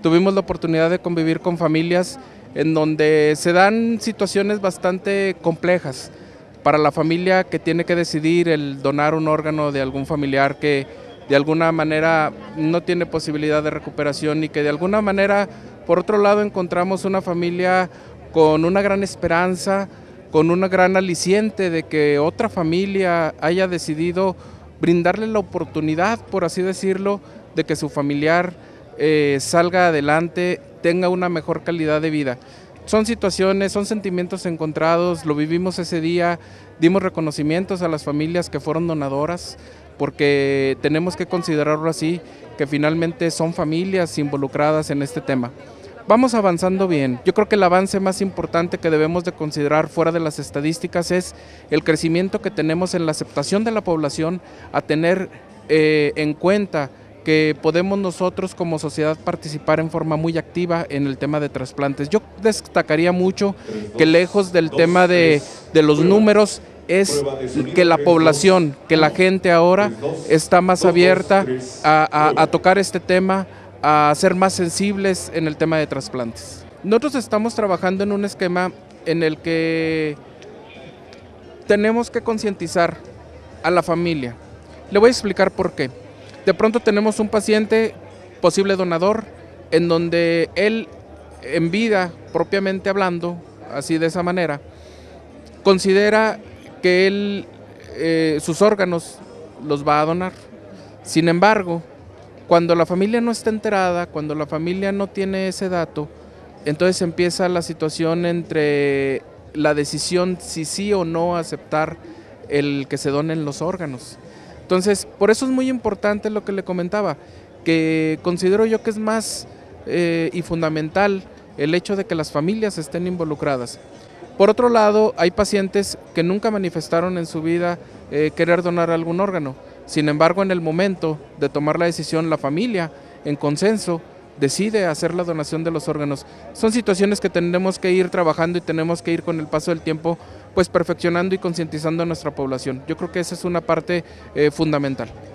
tuvimos la oportunidad de convivir con familias en donde se dan situaciones bastante complejas para la familia que tiene que decidir el donar un órgano de algún familiar que de alguna manera no tiene posibilidad de recuperación y que de alguna manera, por otro lado, encontramos una familia con una gran esperanza, con una gran aliciente de que otra familia haya decidido brindarle la oportunidad, por así decirlo, de que su familiar salga adelante, tenga una mejor calidad de vida. Son situaciones, son sentimientos encontrados, lo vivimos ese día, dimos reconocimientos a las familias que fueron donadoras, porque tenemos que considerarlo así, que finalmente son familias involucradas en este tema. Vamos avanzando bien. Yo creo que el avance más importante que debemos de considerar fuera de las estadísticas es el crecimiento que tenemos en la aceptación de la población a tener en cuenta que podemos nosotros como sociedad participar en forma muy activa en el tema de trasplantes. Yo destacaría mucho que lejos del tema de los números, es que la población, que la gente ahora está más abierta a tocar este tema, a ser más sensibles en el tema de trasplantes. Nosotros estamos trabajando en un esquema en el que tenemos que concientizar a la familia. Le voy a explicar por qué. De pronto tenemos un paciente posible donador en donde él en vida, propiamente hablando, así de esa manera, considera que él sus órganos los va a donar. Sin embargo, cuando la familia no está enterada, cuando la familia no tiene ese dato, entonces empieza la situación entre la decisión si sí o no aceptar el que se donen los órganos. Entonces, por eso es muy importante lo que le comentaba, que considero yo que es más y fundamental el hecho de que las familias estén involucradas. Por otro lado, hay pacientes que nunca manifestaron en su vida querer donar algún órgano. Sin embargo, en el momento de tomar la decisión, la familia, en consenso, decide hacer la donación de los órganos. Son situaciones que tenemos que ir trabajando y tenemos que ir con el paso del tiempo pues perfeccionando y concientizando a nuestra población. Yo creo que esa es una parte fundamental.